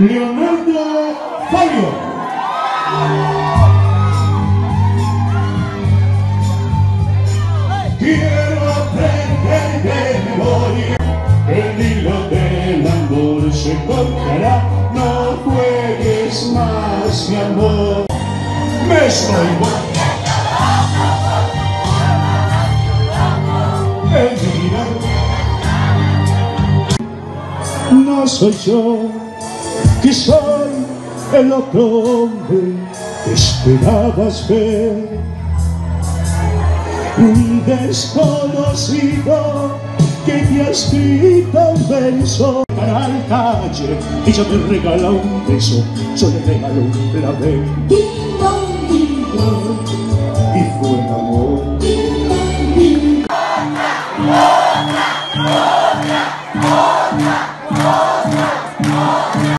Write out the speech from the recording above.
Leonardo Fabio. Quiero aprender de memoria, el hilo del amor se cortará. No juegues más, mi amor. Me estoy no soy yo, que soy el otro hombre que esperabas ver, un desconocido que te ha escrito un verso para la calle. Ella me regala un beso, yo le regalo un clavel y fue el amor.